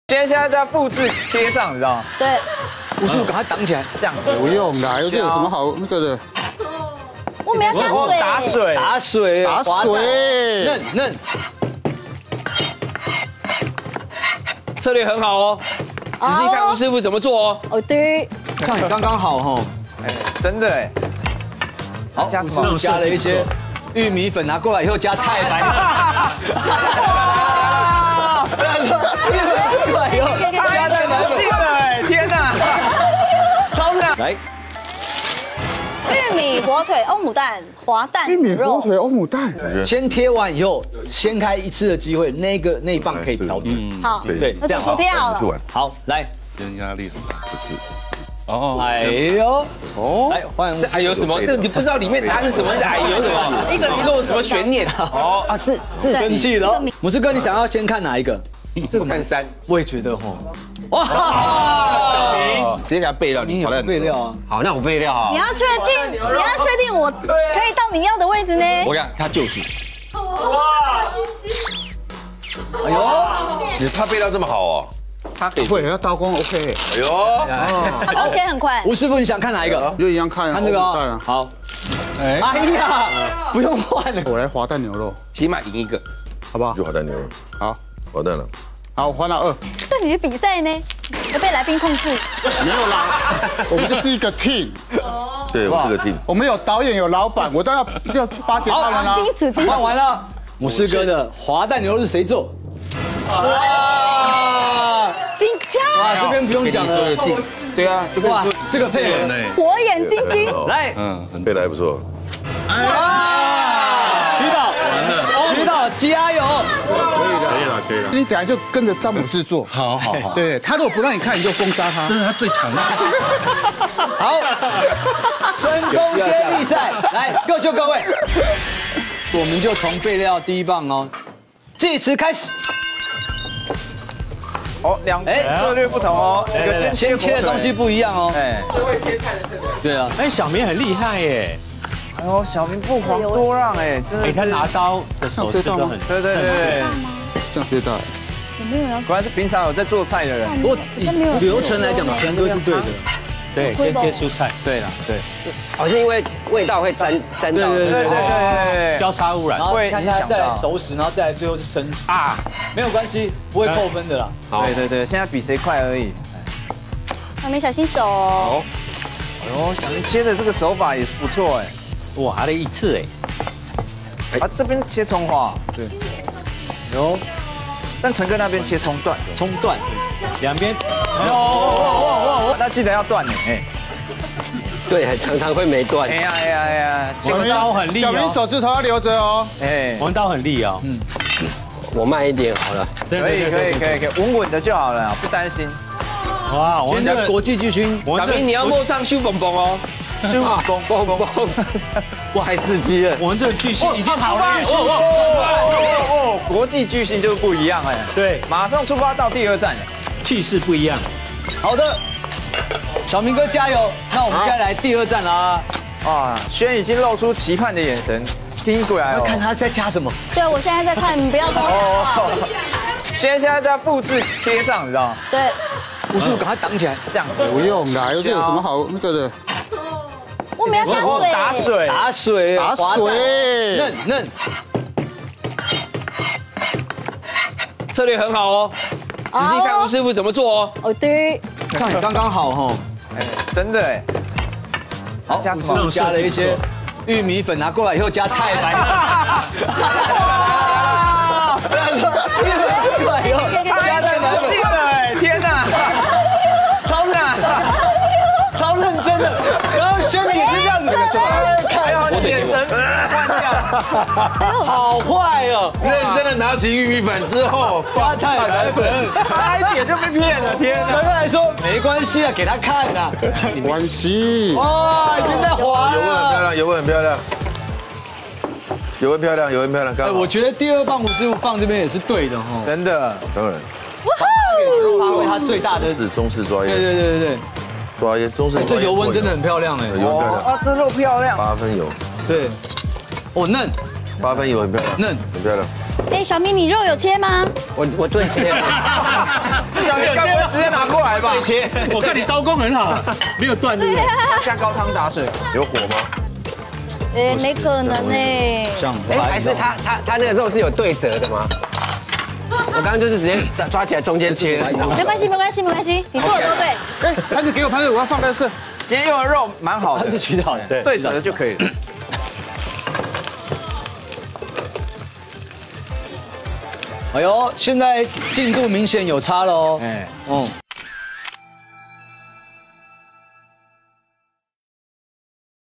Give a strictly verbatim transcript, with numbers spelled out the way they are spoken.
今天现在在复制贴上，你知道吗？ 对， 吴师傅赶快挡起来，这样不用啦，这有什么好那个的？ 我们要下水， 打水， 打水， 打水， 嫩嫩， 策略很好哦。仔细看吴师傅怎么做哦。 哦对， 这样也刚刚好哈。 哎，真的哎。 好，吴师傅加了一些玉米粉，拿过来以后加太白粉。 加太白粉的哎，天哪！超难。 来。 玉米、火腿、欧姆蛋、滑蛋、 玉米、火腿、欧姆蛋， 先贴完以后，掀开一次的机会，那个那一棒可以调整。 好， 对， 那就先贴好了。 好，来， 今天压力很大，不是？ 哦，哎呦，哦，来换这哎有什么？那你不知道里面答案是什么？哎有什么？一个有什么悬念？哦啊，是是生气了。母狮哥，你想要先看哪一个？ 这个看三， 我也觉得哈。哇！ 直接给他备料， 你有备料啊？ 好，那我备料啊。 你要确定，你要确定我可以到你要的位置呢。 我讲他就是。 哇！ 哎呦， 你他备料这么好哦。 他会要刀工 OK。 哎呦 ，OK 很快。 吴师傅，你想看哪一个？ 就一样看， 看这个啊。好。哎呀，不用换了， 我来滑蛋牛肉， 起码赢一个， 好不好？ 就滑蛋牛肉， 好， 滑蛋了。 好，我换到二。 这你的比赛呢？要被来宾控制。 没有啦，我们就是一个 team。 对，我是个 team。 我们有导演，有老板，我当然要要巴结他人啦。 金主，金主。 换完了，母狮哥的滑蛋牛肉是谁做？哇！ 金枪。 哇，这边不用讲了。 对啊， 哇，这个配合， 火眼金睛。 来， 嗯，配的还不错。 哇！徐导，徐导加油！ 可以了，可以了。 你等下就跟着詹姆斯做。 好好好。 对他如果不让你看，你就封杀他。 这是他最强的。 好，真空接力赛，来各就各位。我们就从备料第一棒哦，计时开始。 哦，两哎策略不同哦，一个先先切的东西不一样哦。 哎， 最会切菜的这个。 对啊， 哎，小明很厉害耶！ 哎呦，小明不遑多让哎，真的。 哎，他拿刀的手势都很对对对对。 这样最大。 我没有要。 果然是平常有在做菜的人。 不过流程来讲，陈哥是对的。 对，先切蔬菜。 对了，对。 好像因为味道会沾沾到。 对对对对。 交叉污染。 然后看他再来熟食，然后再来最后是生食啊，没有关系，不会扣分的啦。 对对对，现在比谁快而已。 小明小心手哦。 哎呦，小明切的这个手法也是不错哎。 哇，还了一次哎。 啊，这边切葱花。对。有。 但陈哥那边切葱段， 葱段， 两边， 哎呦，那记得要断呢，哎， 对，常常会没断。 哎呀哎呀哎呀， 小明刀很利哦， 小明手指头要留着哦， 哎， 我们刀很利哦，嗯， 我慢一点好了， 可以可以可以可以，稳稳的就好了，不担心。 哇，我们现在国际巨星， 小明你要摸上修蹦蹦哦， 修蹦蹦蹦蹦， 哇，太刺激了， 我们这个巨星已经好了， 哦，国际巨星就是不一样哎， 对， 马上出发到第二站， 气势不一样。 好的，小明哥加油！那我们现在来第二站啦。 啊，轩已经露出期盼的眼神，听过来哦， 看他在加什么？ 对，我现在在看，你不要跟我讲话。 轩现在在复制贴上，你知道吗？ 对。 吴师傅赶快挡起来，这样不用啦，这有什么好那个的？ 我们要下水， 打水， 打水， 打水， 嫩嫩。 策略很好哦。仔细看吴师傅怎么做哦。 哦对， 这样也刚刚好哈。 哎，真的哎。 好，吴师傅加了一些玉米粉，拿过来以后加太白粉。过来以后加太白粉。 天哪，超认，超认真的。然后轩也是这样子，看到你眼神换掉，好坏哦！ 认真的拿起玉米粉之后， 加太白粉， 差一点就被骗了，天哪！ 刚刚来说没关系啊，给他看呐， 没关系。 哇，已经在滑了， 油温很漂亮，油温很漂亮，油温很漂亮，油温漂亮。 哎，我觉得第二棒吴师傅放这边也是对的哈， 真的， 当然。 发挥它最大的是中式抓对腌， 对对对对， 抓腌中式。 这油温真的很漂亮哎， 油温漂亮， 啊，这肉漂亮， 八分油， 对，哦嫩， 八分油很漂亮， 嫩， 很漂亮。 哎，小明，你肉有切吗？ 我我对切了， 小明来吧， 切， 我看你刀工很好，没有断对不对？ 加高汤打水， 有火吗？ 哎，没可能呢。 像哎，还是他他他那个肉是有对折的吗？我刚刚就是直接抓抓起来中间切。 没关系，没关系，没关系，你做的都对。 哎，盘子给我，盘子我要放在是。 今天用的肉蛮好的， 是取好的，对对折的就可以了。 哎呦，现在进度明显有差喽。 哎， 嗯。